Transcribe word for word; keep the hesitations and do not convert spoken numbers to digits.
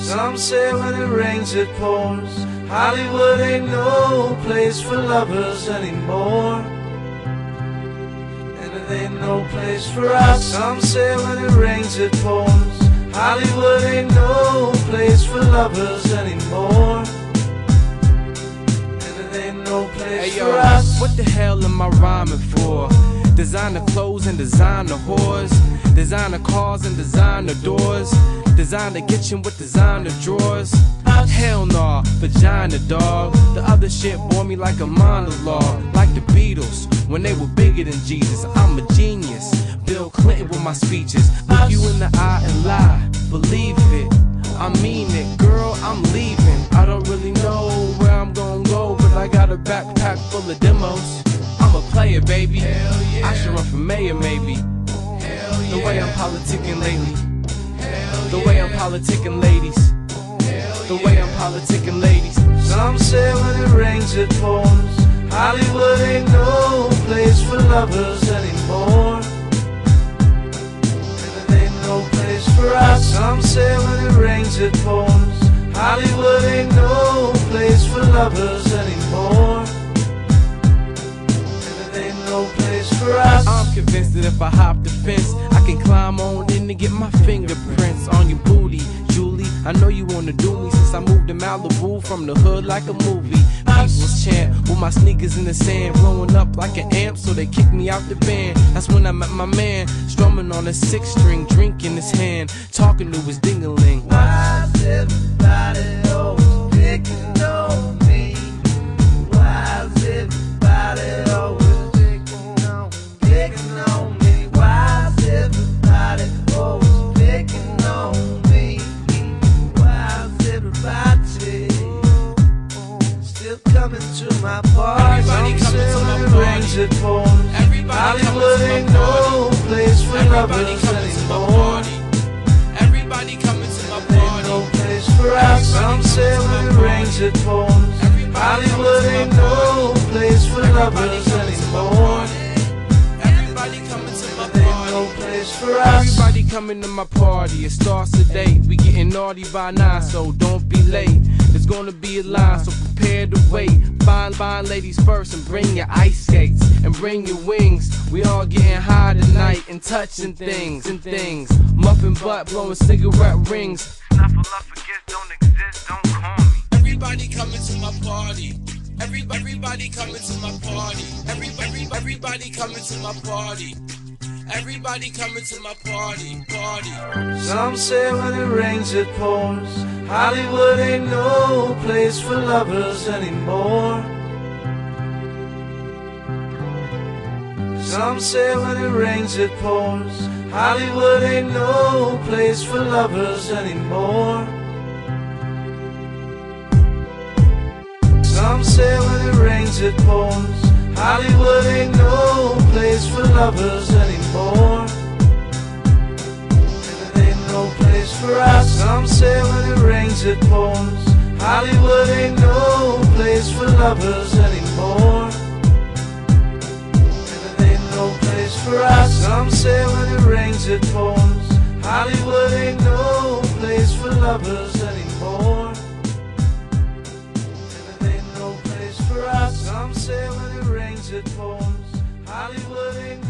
Some say when it rains it pours. Hollywood ain't no place for lovers anymore, and it ain't no place for us. Some say when it rains it pours. Hollywood ain't no place for lovers anymore, and it ain't no place hey, yo, for us. What the hell am I rhyming for? Designer clothes and designer whores, designer cars and designer doors, designer kitchen with designer drawers. Hell nah, vagina dog. The other shit bore me like a monologue, like the Beatles when they were bigger than Jesus. I'm a genius, Bill Clinton with my speeches. Look you in the eye and lie, believe it, I mean it. Girl, I'm leaving, I don't really know where I'm gonna go, but I got a backpack full of demos. I'm a player, baby. Hell yeah. I should run for mayor, maybe. Hell yeah. The way I'm politicking lately. Hell the way I'm politicking ladies. Hell the way I'm politicking ladies. Some say when it rains it pours. Hollywood ain't no place for lovers anymore, and it ain't no place for us. Some say when it rains it pours. Hollywood ain't no place for lovers anymore, no place for us. I'm convinced that if I hop the fence, I can climb on in and get my fingerprints on your booty, Julie. I know you wanna do me since I moved to Malibu from the hood like a movie. People's chant with my sneakers in the sand, blowing up like an amp, so they kicked me out the band. That's when I met my man, strumming on a six string, drink in his hand, talking to his ding-a-ling. Why's everybody always picking on me? Why's everybody always picking on me? Why's everybody always picking on me? Why's everybody still coming to my party? Everybody coming to my party. It pours. Everybody Hollywood ain't no place for lovers anymore. Everybody coming to my party. Ain't no place for us. Some say when it rains it pours. Hollywood ain't no place for lovers anymore. Everybody coming to my party. No place for us. Everybody coming to my party. It starts today. We getting naughty by nine, so don't be late. There's gonna be a line, so prepare to wait. Find fine ladies first and bring your ice skates and bring your wings. We all getting high tonight and touching things and things. Muffin butt, blowing cigarette rings. Snuffle up forgets don't exist, don't call me. Everybody coming to my party. Everybody, everybody coming to my party. Everybody, everybody coming to my party. Everybody coming to my party, party. Some say when it rains it pours. Hollywood ain't no place for lovers anymore. Some say when it rains it pours. Hollywood ain't no place for lovers anymore. Some say when it rains it pours. Hollywood ain't no place for lovers anymore, and it ain't no place for us. Some say when it rains it pours. Hollywood ain't no place for lovers anymore, and it ain't no place for us. Some say when it rains it pours. Hollywood ain't no place for lovers anymore, and it ain't no place for us. Some say when it rains it pours. Hollywood ain't